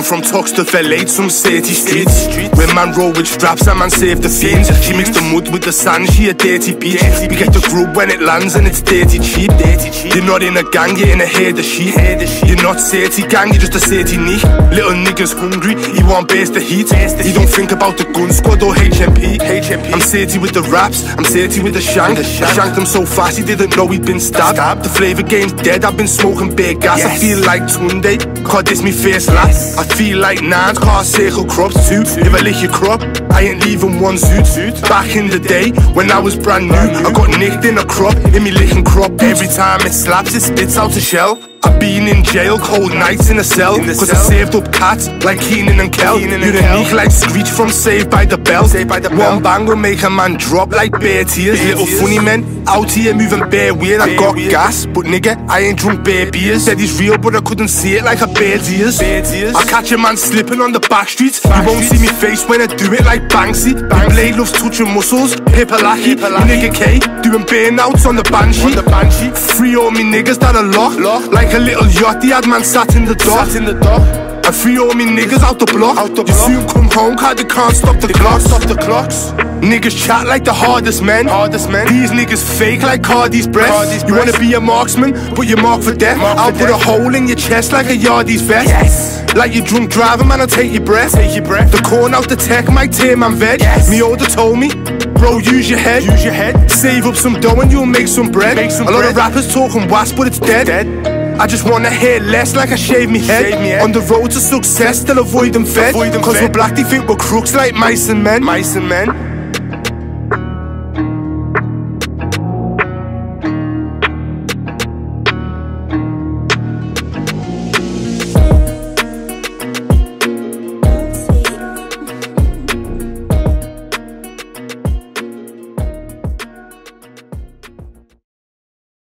I'm from Tux to Velate, some city streets. Where man roll with straps and man save the fiends. She mixed the mud with the sand, she a dirty beach. We get the group when it lands and it's dirty cheap. You're not in a gang, you're in a herd of sheep. You're not Sati gang, you're just a Sati niche. Little niggas hungry, he want base the heat. He don't think about the gun squad or HMP. I'm Sati with the raps, I'm Sati with the shank. I shanked him so fast he didn't know he'd been stabbed. The flavor game's dead, I've been smoking big gas. I feel like Tunde, cause this me face lap. I feel like Nans, cause circle crops too. If I lick your crop, I ain't leaving one suit. Back in the day, when I was brand new, I got nicked in a crop, in me licking crop. Every time it slaps, it spits out a shell. I've been in jail, cold nights in a cell, cause I saved up cats like Keenan and Kel. You're unique like Screech from Saved by the Bell. One bang will make a man drop like bare tears. Little funny men out here moving bare weird. I got gas, but nigga, I ain't drunk bare beers. Said he's real, but I couldn't see it like a bird's ears. I catch a man slipping on the back streets. You won't see me face when I do it like Banksy. The blade loves touching muscles, Hippalaki. Nigga K, doing burnouts on the Banshee. Free all me niggas that are locked like a little yacht, the ad man sat in the dock. And free all me niggas out the block. You soon come home, cause they can't stop the clocks. Niggas chat like the hardest men. These niggas fake like Cardi's breath. You wanna be a marksman, but you're marked for death. I'll put a hole in your chest like a Yardies vest. Like you drunk driving, man, I'll take your breath. The corn out the tech might tear man veg. Me older told me, bro, use your head. Save up some dough and you'll make some bread. A lot of rappers talking wasp, but it's dead. I just wanna hear less like I shave me head. On the road to success, still avoid them fed. Cause we're black, they think we're crooks like mice and men.